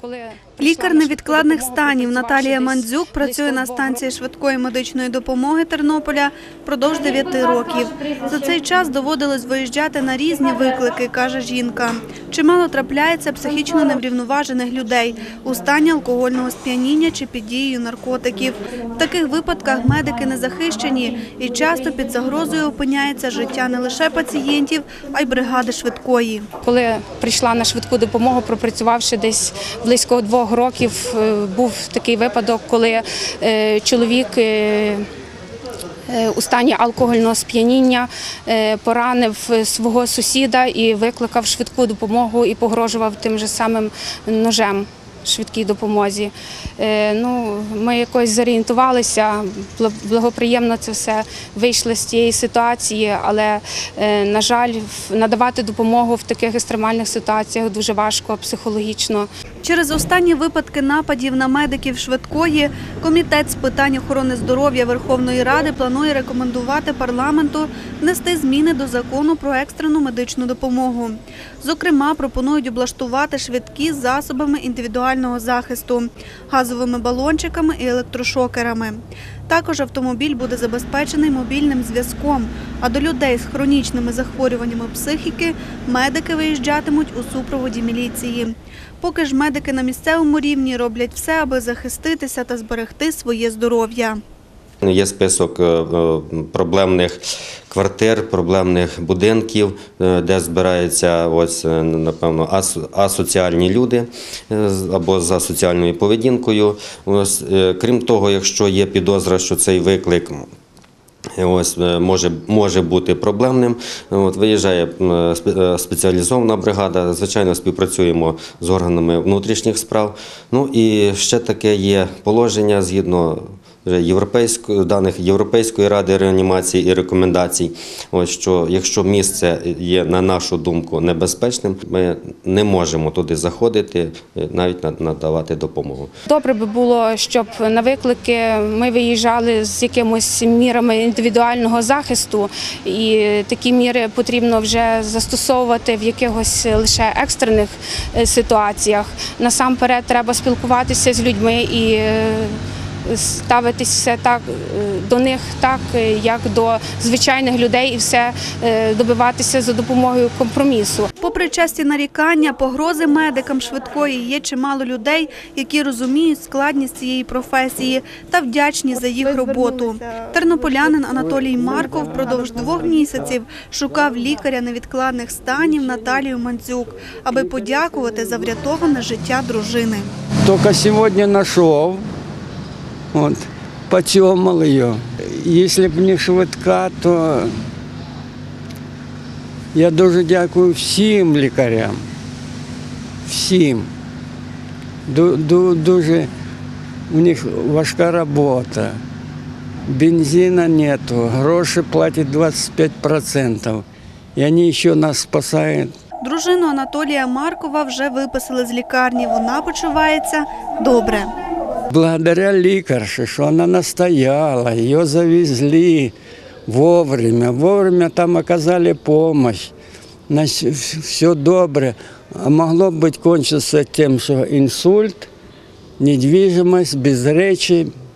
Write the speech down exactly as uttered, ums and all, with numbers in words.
Лікар невідкладних станів Наталія Мандзюк працює на станції швидкої медичної допомоги Тернополя впродовж дев'яти років. За цей час доводилось виїжджати на різні виклики, каже жінка. Чимало трапляється психічно неврівноважених людей у стані алкогольного сп'яніння чи під дією наркотиків. В таких випадках медики не захищені і часто під загрозою опиняється життя не лише пацієнтів, а й бригади швидкої. Коли прийшла на швидку допомогу, пропрацювавши десь близько двох років, був такий випадок, коли чоловік у стані алкогольного сп'яніння поранив свого сусіда і викликав швидку допомогу і погрожував тим же самим ножем швидкій допомозі. Ну, ми якось зорієнтувалися, благоприємно це все вийшло з цієї ситуації, але, на жаль, надавати допомогу в таких екстремальних ситуаціях дуже важко психологічно. Через останні випадки нападів на медиків швидкої Комітет з питань охорони здоров'я Верховної Ради планує рекомендувати парламенту внести зміни до закону про екстрену медичну допомогу. Зокрема, пропонують облаштувати швидкі засобами індивідуального захисту, газовими балончиками і електрошокерами. Також автомобіль буде забезпечений мобільним зв'язком, а до людей з хронічними захворюваннями психіки медики виїжджатимуть у супроводі міліції. Поки ж медики на місцевому рівні роблять все, аби захиститися та зберегти своє здоров'я. Є список проблемних квартир, проблемних будинків, де збираються, ось, напевно, асоціальні люди або за соціальною поведінкою. Ось, крім того, якщо є підозра, що цей виклик ось, може, може бути проблемним, от, виїжджає спеціалізована бригада, звичайно, співпрацюємо з органами внутрішніх справ. Ну і ще таке є положення згідно Європейської, даних Європейської ради реанімації і рекомендацій, ось, що якщо місце є, на нашу думку, небезпечним, ми не можемо туди заходити, навіть надавати допомогу. Добре би було, щоб на виклики ми виїжджали з якимось мірами індивідуального захисту, і такі міри потрібно вже застосовувати в якихось лише екстрених ситуаціях. Насамперед треба спілкуватися з людьми і ставитись все так до них, так як до звичайних людей, і все добиватися за допомогою компромісу. Попри часті нарікання, погрози медикам швидкої, є чимало людей, які розуміють складність цієї професії та вдячні за їх роботу. Тернополянин Анатолій Марков впродовж двох місяців шукав лікаря невідкладних станів Наталію Мандзюк, аби подякувати за врятоване життя дружини. Тільки сьогодні знайшов. Вот, потемал ее. Если б не швидка, то я дуже дякую всім лікарям, всім. Дуже у них важка робота, бензина нету, гроші платять двадцять п'ять відсотків, і вони ще нас спасають. Дружину Анатолія Маркова вже виписали з лікарні, вона почувається добре. Благодаря лекарше, что она настояла, ее завезли вовремя, вовремя там оказали помощь, значит, все добре. А могло быть кончиться тем, что инсульт, недвижимость, без речи,